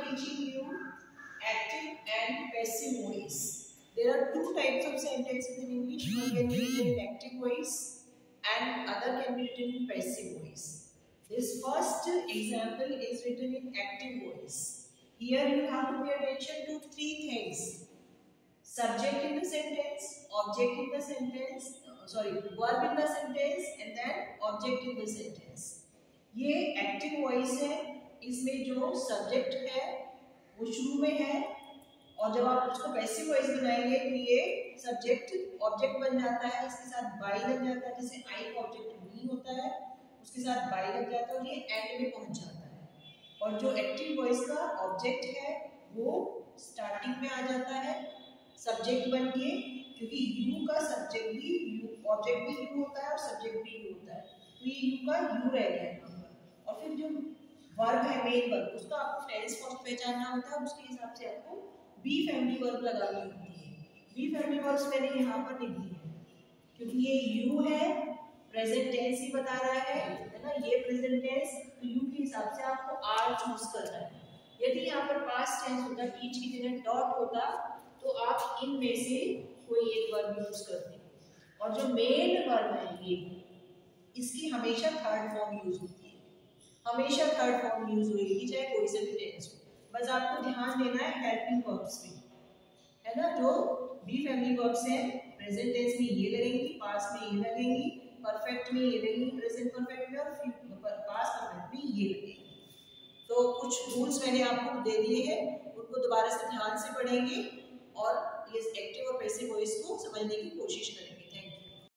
teaching you active and passive voice. There are two types of sentences in English. One can be written in active voice and other can be written in passive voice. This first example is written in active voice. Here you have to pay attention to three things: subject in the sentence, object in the sentence, verb in the sentence and then object in the sentence. ये active voice है, इसमें जो subject है वो शुरू में है और जब आप उसको पैसिव वॉइस बनाएंगे तो ये सब्जेक्ट ऑब्जेक्ट बन जाता है, इसके साथ बाई लग जाता है, जैसे आई का ऑब्जेक्ट मी होता है उसके साथ बाई लग जाता है और ये एंड में पहुंच जाता है। और जो एक्टिव वॉइस का ऑब्जेक्ट है वो स्टार्टिंग में आ जाता है सब्जेक्ट बन के, क्योंकि यू का सब्जेक्ट भी यू, ऑब्जेक्ट भी यू होता है और सब्जेक्ट भी यू होता है, तो ये यू का यू रह गया है। और फिर जो वर्ब है मेन वर्ब, उसका आपको टेंस फॉर्म पहचानना होता है, उसके हिसाब से आपको बी फैमिली वर्ब लगानी होती है। बी फैमिली वर्ब्स मैंने यहाँ पर लिख दी है क्योंकि ये यू है, प्रेजेंट टेंस ही बता रहा है ना, ये प्रेजेंट टेंस, तो यू के हिसाब से आपको आर चूज करना है। यदि यहाँ पर पास्ट टेंस होता, टीच की जगह डॉट होता, तो आप इनमें से कोई एक वर्ब यूज करते। और जो मेन वर्ब है ये, इसकी हमेशा थर्ड फॉर्म यूज होती है, हमेशा थर्ड फॉर्म यूज होगी चाहे कोई से भी टेंस हो। बस आपको ध्यान देना है हेल्पिंग वर्ब्स में, है ना, जो बी फैमिली वर्ब्स हैं, प्रेजेंट टेंस में ये लगेंगी, पास्ट में ये लगेंगी, परफेक्ट में ये लगेंगी, प्रेजेंट परफेक्ट में, और पास्ट परफेक्ट में ये लगेंगी। तो कुछ रूल्स मैंने आपको दे दिए हैं, उनको दोबारा से ध्यान से पढ़ेंगे और ये एक्टिव और पैसिव वॉइस को समझने की कोशिश करेंगे।